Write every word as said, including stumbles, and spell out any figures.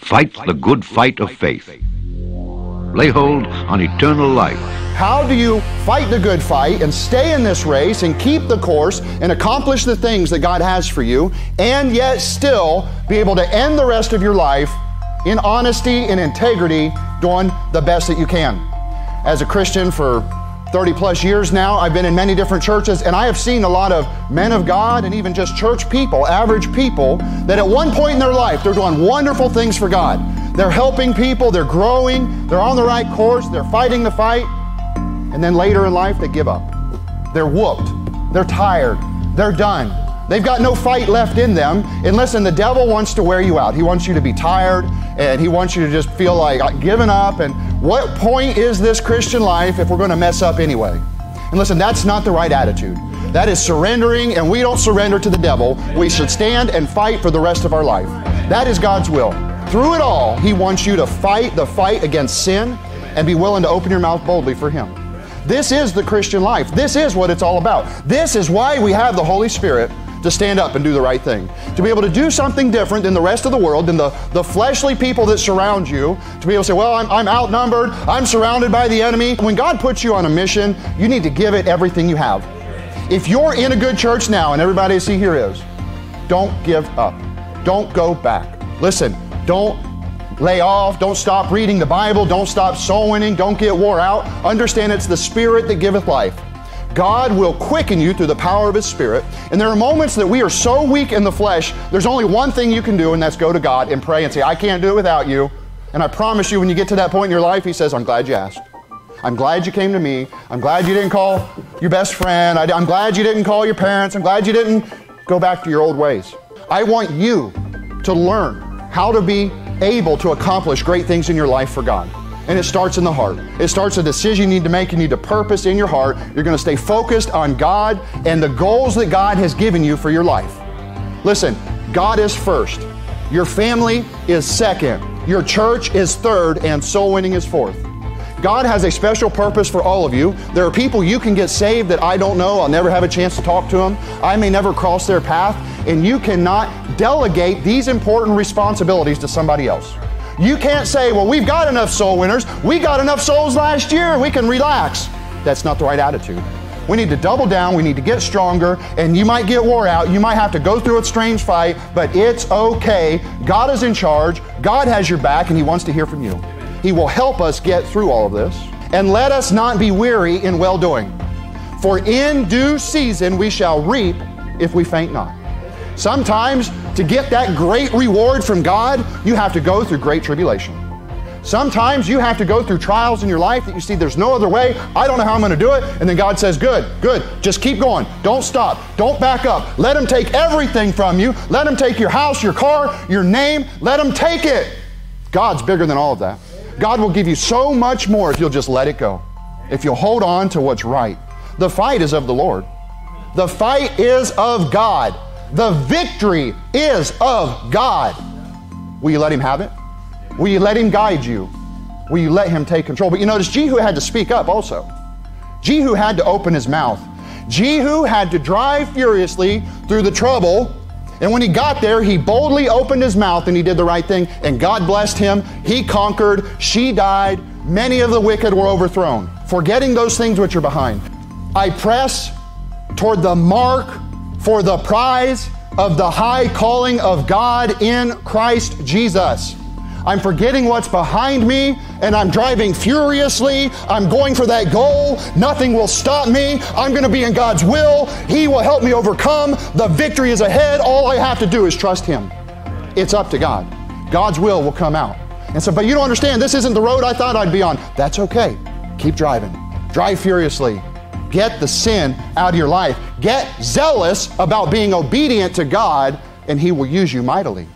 Fight the good fight of faith. Lay hold on eternal life. How do you fight the good fight and stay in this race and keep the course and accomplish the things that God has for you, and yet still be able to end the rest of your life in honesty and integrity, doing the best that you can? As a Christian for thirty plus years now, I've been in many different churches, and I have seen a lot of men of God and even just church people, average people, that at one point in their life, they're doing wonderful things for God. They're helping people, they're growing, they're on the right course, they're fighting the fight, and then later in life, they give up. They're whooped, they're tired, they're done. They've got no fight left in them. And listen, the devil wants to wear you out. He wants you to be tired, and he wants you to just feel like uh, giving up. And what point is this Christian life if we're going to mess up anyway? And listen, that's not the right attitude. That is surrendering, and we don't surrender to the devil. We should stand and fight for the rest of our life. That is God's will. Through it all, he wants you to fight the fight against sin and be willing to open your mouth boldly for him. This is the Christian life. This is what it's all about. This is why we have the Holy Spirit to stand up and do the right thing. To be able to do something different than the rest of the world, than the, the fleshly people that surround you. To be able to say, well, I'm, I'm outnumbered, I'm surrounded by the enemy. When God puts you on a mission, you need to give it everything you have. If you're in a good church now, and everybody I see here is, don't give up. Don't go back. Listen, don't lay off, don't stop reading the Bible, don't stop soul winning, don't get wore out. Understand it's the Spirit that giveth life. God will quicken you through the power of His Spirit. And there are moments that we are so weak in the flesh, there's only one thing you can do, and that's go to God and pray and say, I can't do it without you. And I promise you, when you get to that point in your life, He says, I'm glad you asked. I'm glad you came to me. I'm glad you didn't call your best friend. I, I'm glad you didn't call your parents. I'm glad you didn't go back to your old ways. I want you to learn how to be able to accomplish great things in your life for God. And it starts in the heart. It starts a decision you need to make. You need to purpose in your heart. You're going to stay focused on God and the goals that God has given you for your life. Listen, God is first. Your family is second. Your church is third, and soul winning is fourth. God has a special purpose for all of you. There are people you can get saved that I don't know. I'll never have a chance to talk to them. I may never cross their path. And you cannot delegate these important responsibilities to somebody else. You can't say, well, we've got enough soul winners. We got enough souls last year. We can relax. That's not the right attitude. We need to double down. We need to get stronger. And you might get wore out. You might have to go through a strange fight, but it's okay. God is in charge. God has your back, and He wants to hear from you. He will help us get through all of this. And let us not be weary in well-doing. For in due season we shall reap if we faint not. Sometimes to get that great reward from God, you have to go through great tribulation. Sometimes you have to go through trials in your life that you see there's no other way. I don't know how I'm going to do it. And then God says, good, good. Just keep going. Don't stop. Don't back up. Let Him take everything from you. Let Him take your house, your car, your name. Let Him take it. God's bigger than all of that. God will give you so much more if you'll just let it go. If you'll hold on to what's right. The fight is of the Lord. The fight is of God. The victory is of God. Will you let Him have it? Will you let Him guide you? Will you let Him take control? But you notice Jehu had to speak up also. Jehu had to open his mouth. Jehu had to drive furiously through the trouble. And when he got there, he boldly opened his mouth and he did the right thing. And God blessed him. He conquered. She died. Many of the wicked were overthrown. Forgetting those things which are behind. I press toward the mark for the prize of the high calling of God in Christ Jesus. I'm forgetting what's behind me, and I'm driving furiously. I'm going for that goal. Nothing will stop me. I'm going to be in God's will. He will help me overcome. The victory is ahead. All I have to do is trust Him. It's up to God. God's will will come out. And so, but you don't understand, this isn't the road I thought I'd be on. That's okay. Keep driving. Drive furiously. Get the sin out of your life. Get zealous about being obedient to God, and He will use you mightily.